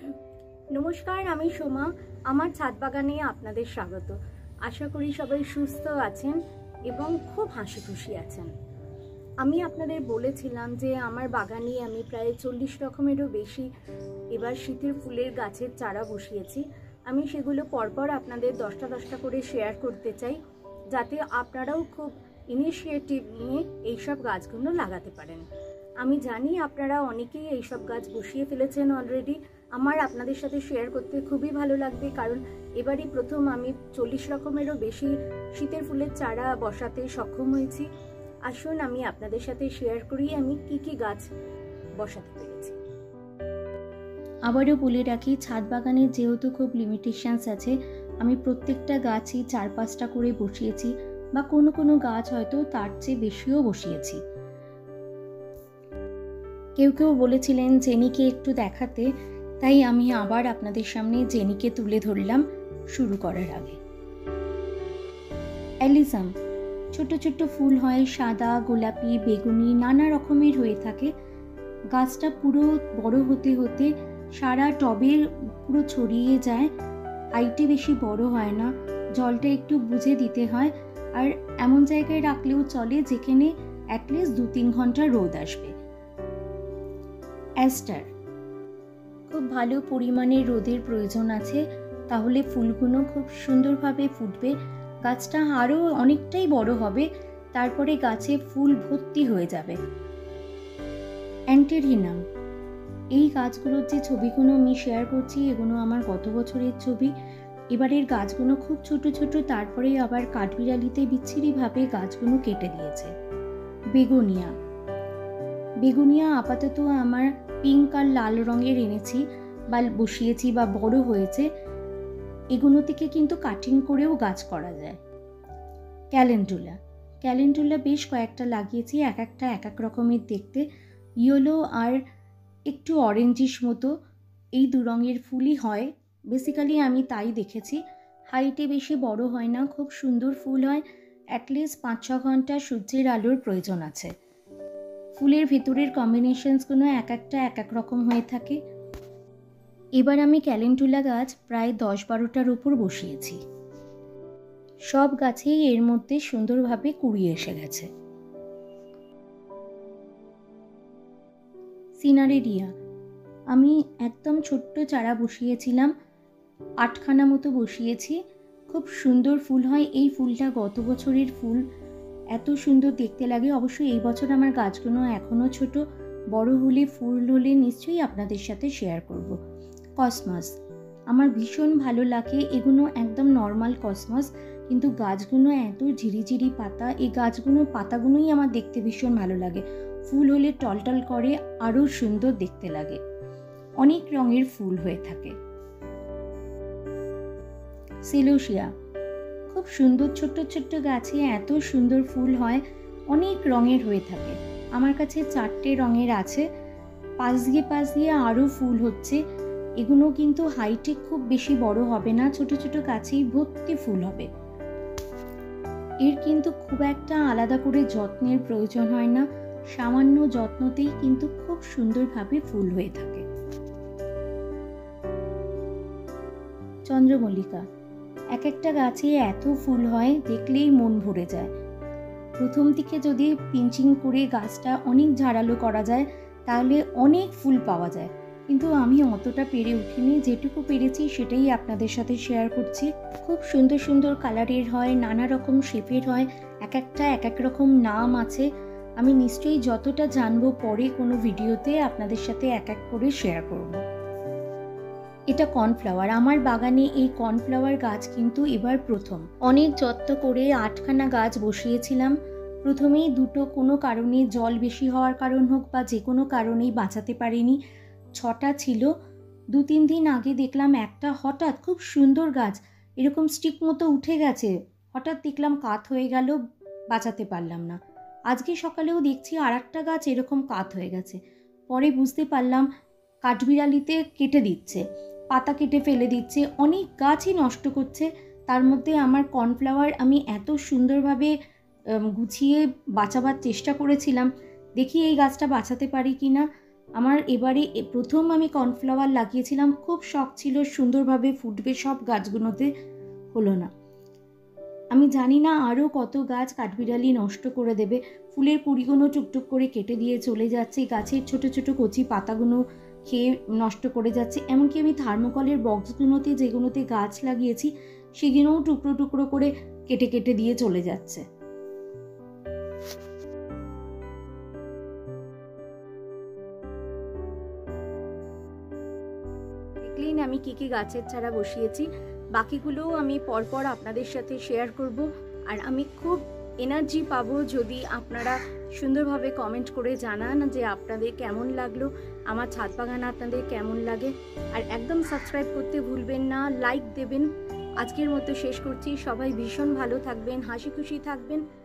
নমস্কার, আমি সোমা। আমার ছাদ বাগানে আপনাদের স্বাগত। আশা করি সবাই সুস্থ আছেন এবং খুব হাসি খুশি আছেন। আমি আপনাদের বলেছিলাম যে আমার বাগানে আমি প্রায় 40 রকমেরও বেশি এবার শীতের ফুলের গাছের চারা বসিয়েছি। আমি সেগুলো পরপর আপনাদের 10টা করে শেয়ার করতে চাই, যাতে আপনারাও খুব ইনিশিয়েটিভ নিয়ে এইসব গাছগুলো লাগাতে পারেন। আমি জানি আপনারা অনেকেই এইসব গাছ বসিয়ে ফেলেছেন অলরেডি। আমার আপনাদের সাথে শেয়ার করতে খুবই ভালো লাগবে, কারণ এবারই প্রথম আমি 40 রকমেরও বেশি শীতের ফুলের চারা বসাতে সক্ষম হয়েছি। আসুন আমি আপনাদের সাথে শেয়ার করি আমি কি গাছ বসাতে পেরেছি। আবারও বলে রাখি, ছাদ বাগানের যেহেতু খুব লিমিটেশনস আছে, আমি প্রত্যেকটা গাছই 4-5টা করে বসিয়েছি, বা কোনো গাছ হয়তো তার চেয়ে বেশিও বসিয়েছি। কেউ বলেছিলেন জেনিকে একটু দেখাতে, তাই আমি আবার আপনাদের সামনে জেনিকে তুলে ধরলাম শুরু করার আগে। অ্যালিজাম ছোট ছোট ফুল হয়, সাদা, গোলাপি, বেগুনি, নানা রকমের হয়ে থাকে। গাছটা পুরো বড় হতে হতে সারা টবে পুরো ছড়িয়ে যায়। হাইটে বেশি বড় হয় না, জলটা একটু বুঝে দিতে হয়, আর এমন জায়গায় রাখলেও চলে যেখানে অ্যাটলিস্ট 2-3 ঘন্টা রোদ আসবে। অ্যাস্টার খুব ভালো পরিমাণে রোদের প্রয়োজন আছে, তাহলে ফুলগুলো খুব সুন্দরভাবে ফুটবে, গাছটা আরও অনেকটাই বড় হবে, তারপরে গাছে ফুল ভর্তি হয়ে যাবে। অ্যান্টেরিনাম, এই গাছগুলোর যে ছবিগুলো আমি শেয়ার করছি এগুলো আমার গত বছরের ছবি। এবারের গাছগুলো খুব ছোট ছোট, তারপরে আবার কাঠবিড়ালিতে বিচ্ছিরিভাবে গাছগুলো কেটে দিয়েছে। বেগুনিয়া আপাতত আমার পিঙ্ক আর লাল রঙের এনেছি বা বসিয়েছি বা বড় হয়েছে। এগুলো থেকে কিন্তু কাটিং করেও গাছ করা যায়। ক্যালেন্ডুলা বেশ কয়েকটা লাগিয়েছি, এক একটা এক এক রকমের দেখতে, ইয়েলো আর একটু অরেঞ্জিশ মতো, এই 2 রঙের ফুলই হয় বেসিক্যালি, আমি তাই দেখেছি। হাইটে বেশি বড় হয় না, খুব সুন্দর ফুল হয়, অ্যাটলিস্ট 5-6 ঘন্টা সূর্যের আলোর প্রয়োজন আছে। ফুলের ভেতরের কম্বিনেশনসগুলো এক একটা এক এক রকম হয়ে থাকে। এবার আমি ক্যালেন্ডুলা গাছ প্রায় 10-12টার উপর বসিয়েছি। সব গাছেই এর মধ্যে সুন্দরভাবে কুড়ি এসে গেছে। সিনারেরিয়া আমি একদম ছোট্ট চারা বসিয়েছিলাম, 8খানা মতো বসিয়েছি। খুব সুন্দর ফুল হয়, এই ফুলটা গত বছরের ফুল, এত সুন্দর দেখতে লাগে। অবশ্যই এই বছর আমার গাছগুলো এখনও ছোট, বড় হলে ফুল হলে নিশ্চয়ই আপনাদের সাথে শেয়ার করব। কসমস আমার ভীষণ ভালো লাগে, এগুলো একদম নর্মাল কসমস, কিন্তু গাছগুলো এত ঝিরিঝিরি পাতা, এই গাছগুলোর পাতাগুলোই আমার দেখতে ভীষণ ভালো লাগে। ফুল হলে টলটল করে, আরও সুন্দর দেখতে লাগে, অনেক রঙের ফুল হয়ে থাকে। সিলোসিয়া খুব সুন্দর, ছোট্ট ছোট্ট গাছে এত সুন্দর ফুল হয়, অনেক রঙের হয়ে থাকে। আমার কাছে 4টে রঙের আছে, পাশ দিয়ে আরও ফুল হচ্ছে। এগুলো কিন্তু হাইটে খুব বেশি বড় হবে না, ছোট ছোট গাছেই ভর্তি ফুল হবে। এর কিন্তু খুব একটা আলাদা করে যত্নের প্রয়োজন হয় না, সামান্য যত্নতেই কিন্তু খুব সুন্দরভাবে ফুল হয়ে থাকে। চন্দ্রমল্লিকা এক একটা গাছে এত ফুল হয়, দেখলেই মন ভরে যায়। প্রথম দিকে যদি পিঞ্চিং করে গাছটা অনেক ঝাড়ালো করা যায় তাহলে অনেক ফুল পাওয়া যায়, কিন্তু আমি অতটা পেরে উঠিনি, যেটুকু পেরেছি সেটাই আপনাদের সাথে শেয়ার করছি। খুব সুন্দর সুন্দর কালারের হয়, নানা রকম শেপের হয়, এক একটা এক এক রকম নাম আছে। আমি নিশ্চয়ই যতটা জানবো পরে কোনো ভিডিওতে আপনাদের সাথে এক এক করে শেয়ার করব। এটা কর্নফ্লাওয়ার, আমার বাগানে এই কর্নফ্লাওয়ার গাছ কিন্তু এবার প্রথম। অনেক যত্ন করে 8খানা গাছ বসিয়েছিলাম, প্রথমেই 2টো কোনো কারণে জল বেশি হওয়ার কারণ হোক বা যে কোনো কারণেই বাঁচাতে পারিনি। 6টা ছিল, 2-3 দিন আগে দেখলাম একটা হঠাৎ খুব সুন্দর গাছ এরকম স্টিক মতো উঠে গেছে, হঠাৎ দেখলাম কাত হয়ে গেল, বাঁচাতে পারলাম না। আজকে সকালেও দেখছি আরেকটা গাছ এরকম কাত হয়ে গেছে, পরে বুঝতে পারলাম কাঠবিড়ালিতে কেটে দিচ্ছে, পাতা কেটে ফেলে দিচ্ছে, অনেক গাছই নষ্ট করছে। তার মধ্যে আমার কর্নফ্লাওয়ার আমি এত সুন্দরভাবে গুছিয়ে বাঁচাবার চেষ্টা করেছিলাম, দেখি এই গাছটা বাঁচাতে পারি কি না। আমার এবারে প্রথম আমি কর্নফ্লাওয়ার লাগিয়েছিলাম, খুব শখ ছিল সুন্দরভাবে ফুটবে সব গাছগুলোতে, হলো না। আমি জানি না আরও কত গাছ কাঠবিড়ালি নষ্ট করে দেবে। ফুলের কুড়িগুলো টুকটুক করে কেটে দিয়ে চলে যাচ্ছে, গাছের ছোট ছোট কচি পাতাগুলো খেয়ে নষ্ট করে যাচ্ছে। এমনকি আমি থার্মোকলের বক্সগুলোতে যেগুলোতে গাছ লাগিয়েছি সেগুলোও টুকরো টুকরো করে কেটে কেটে দিয়ে চলে যাচ্ছে। দেখলেন আমি কি কি গাছের চারা বসিয়েছি, বাকিগুলোও আমি পরপর আপনাদের সাথে শেয়ার করব। আর আমি খুব এনার্জি পাবো যদি আপনারা সুন্দরভাবে কমেন্ট করে জানান যে আপনাদের কেমন লাগলো, আমার ছাদ বাগান আপনাদের কেমন লাগে। আর একদম সাবস্ক্রাইব করতে ভুলবেন না, লাইক দেবেন। আজকের মতো শেষ করছি। সবাই ভীষণ ভালো থাকবেন, হাসি খুশি থাকবেন।